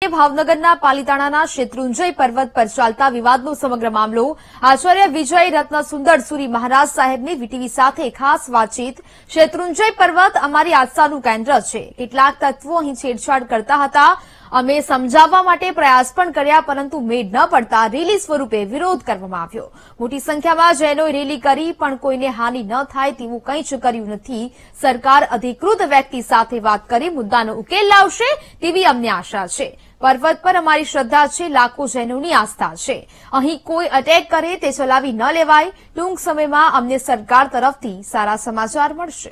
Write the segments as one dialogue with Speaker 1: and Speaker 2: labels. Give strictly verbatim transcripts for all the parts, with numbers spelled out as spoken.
Speaker 1: ભાવનગરના પાલીતાણાના શેત્રુંજય પર્વત પર ચાલતા વિવાદનો સમગ્ર મામલો આચાર્ય વિજય રત્ન સુંદર સુરી મહારાજ સાહેબની વીટીવી સાથે ખાસ વાતચીત। શેત્રુંજય પર્વત અમારી આસ્થાનું કેન્દ્ર છે। કેટલાક તત્વો અહીં છેડછાડ કરતા હતા। અમે સમજાવવા માટે પ્રયાસ પણ કર્યા, પરંતુ મેળ ન પડતા રેલી સ્વરૂપે વિરોધ કરવામાં આવ્યો। મોટી સંખ્યામાં જૈનોએ રેલી કરી, પણ કોઈને હાનિ ન થાય તેવું કંઈ જ કર્યું નથી। સરકાર અધિકૃત વ્યક્તિ સાથે વાત કરી મુદ્દાનો ઉકેલ લાવશે તેવી અમને આશા છે। પર્વત પર અમારી શ્રદ્ધા છે, લાખો જૈનોની આસ્થા છે। અહીં કોઈ અટેક કરે તે ચલાવી ન લેવાય। ટૂંક સમયમાં અમને સરકાર તરફથી સારા સમાચાર મળશે।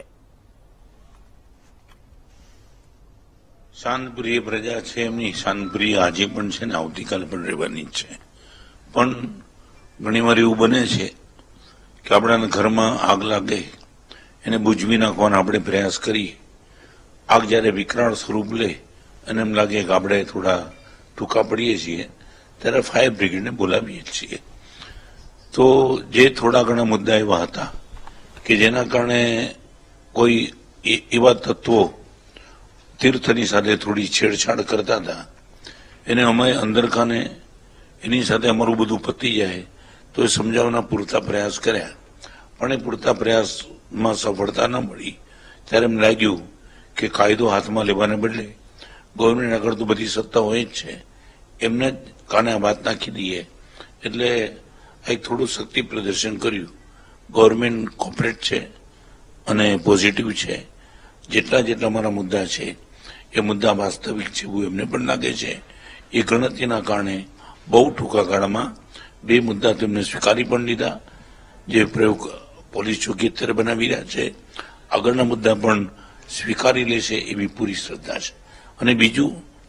Speaker 2: શાંતપ્રિય પ્રજા છે, એમની શાંતપ્રિય આજે પણ છે ને આવતીકાલે પણ રહેવાની જ છે। પણ ઘણીવાર એવું બને છે કે આપણા ઘરમાં આગ લાગે એને બુજવી નાખવાનો આપણે પ્રયાસ કરીએ। આગ જ્યારે વિકરાળ સ્વરૂપ લે અને એમ લાગે કે આપણે થોડા ટૂંકા પડીએ છીએ ત્યારે ફાયર બ્રિગેડને બોલાવીએ છીએ। તો જે થોડા ઘણા મુદ્દા એવા હતા કે જેના કારણે કોઈ એવા તત્વો તીર્થની સાથે થોડી છેડછાડ કરતા હતા, એને અમે અંદરખાને એની સાથે અમારું બધું પતી જાય તો એ સમજાવવાના પૂરતા પ્રયાસ કર્યા, પણ એ પૂરતા પ્રયાસમાં સફળતા ન મળી। ત્યારે એમ લાગ્યું કે કાયદો હાથમાં લેવાને બદલે ગવર્મેન્ટ આગળ તો બધી સત્તા હોય જ છે, એમને જ કાને આ વાત નાખી દઈએ। એટલે એક થોડું શક્તિ પ્રદર્શન કર્યું। ગવર્મેન્ટ કોપરેટ છે અને પોઝિટિવ છે। જેટલા જેટલા અમારા મુદ્દા છે એ મુદ્દા વાસ્તવિક છે એવું એમને પણ લાગે છે। એ ગણતરીના કારણે બહુ ટૂંકા ગાળામાં બે મુદ્દા તેમને સ્વીકારી પણ લીધા, જે પ્રયોગ પોલીસ ચોકી અત્યારે બનાવી રહ્યા છે। આગળના મુદ્દા પણ સ્વીકારી લેશે એવી પૂરી શ્રદ્ધા છે। અને બીજું,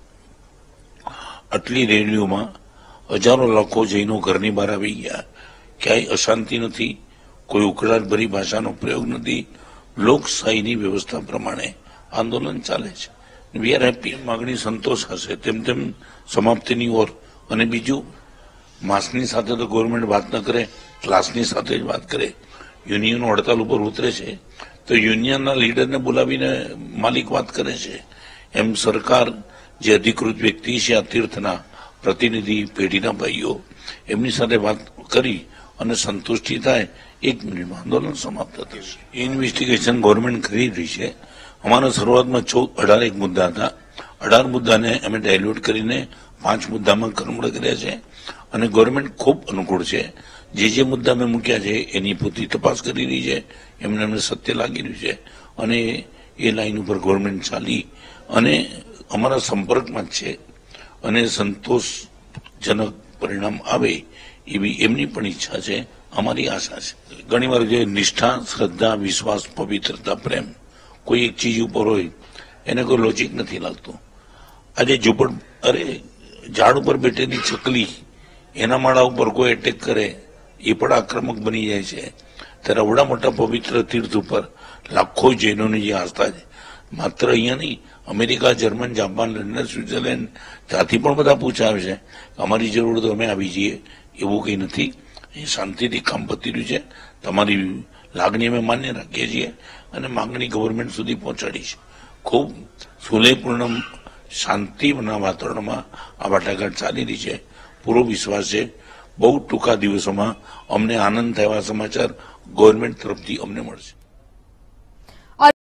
Speaker 2: આટલી રેલીઓમાં હજારો લાખો જૈનો ઘરની બહાર આવી ગયા, ક્યાંય અશાંતિ નથી, કોઈ ઉકળાટ ભરી ભાષાનો પ્રયોગ નથી, લોકશાહીની વ્યવસ્થા પ્રમાણે આંદોલન ચાલે છે। વી આર હેપી, માગણી સંતોષ હશે તેમ તેમ સમાપ્તિની ઓર। અને બીજું, માસની સાથે તો ગવર્મેન્ટ વાત ન કરે, ક્લાસની સાથે જ વાત કરે। યુનિયનો હડતાલ ઉપર ઉતરે છે તો યુનિયનના લીડરને બોલાવીને માલિક વાત કરે છે। એમ સરકાર જે અધિકૃત વ્યક્તિ છે આ તીર્થના પ્રતિનિધિ પેઢીના ભાઈઓ, એમની સાથે વાત કરી અને સંતુષ્ટિ થાય એક મિનિટમાં આંદોલન સમાપ્ત થશે। ઇન્વેસ્ટિગેશન ગવર્મેન્ટ કરી રહી છે। અમારા શરૂઆતમાં ચૌદ અઢાર એક મુદ્દા હતા, અઢાર મુદ્દાને અમે ડાયલ્યુટ કરીને પાંચ મુદ્દામાં કરમુડ કર્યા છે અને ગવર્મેન્ટ ખૂબ અનુકૂળ છે। જે જે મુદ્દા મેં મૂક્યા છે એની પૂરતી તપાસ કરી રહી છે, એમને અમને સત્ય લાગી રહ્યું છે અને એ લાઈન ઉપર ગવર્મેન્ટ ચાલી અને અમારા સંપર્કમાં જ છે અને સંતોષજનક પરિણામ આવે એવી એમની પણ ઈચ્છા છે, અમારી આશા છે। ઘણીવાર જે નિષ્ઠા, શ્રદ્ધા, વિશ્વાસ, પવિત્રતા, પ્રેમ કોઈ એક ચીજ ઉપર હોય એને કોઈ લોજિક નથી લાગતું। આજે ઝૂંપડ અરે ઝાડ ઉપર બેઠેલી ચકલી એના માળા ઉપર કોઈ એટેક કરે એ પણ આક્રમક બની જાય છે। ત્યારે આવડા મોટા પવિત્ર તીર્થ ઉપર લાખો જૈનોની જે આસ્થા છે, માત્ર અહીંયા નહીં, America, German, Japan, London, Switzerland ત્યાંથી પણ બધા પૂછાવે છે, અમારી જરૂર તો અમે આવી જઈએ, એવું કંઈ નથી। એ શાંતિથી કામ પતી રહ્યું છે। તમારી લાગણી અમે માન્ય રાખીએ છીએ અને માંગણી ગવર્મેન્ટ સુધી પહોંચાડી છે। ખૂબ સુલેહપૂર્ણ શાંતિના વાતાવરણમાં આ વાટાઘાટ ચાલી રહી છે। પૂરો વિશ્વાસ છે બહુ ટૂંકા દિવસોમાં અમને આનંદ થયા સમાચાર ગવર્મેન્ટ તરફથી અમને મળશે।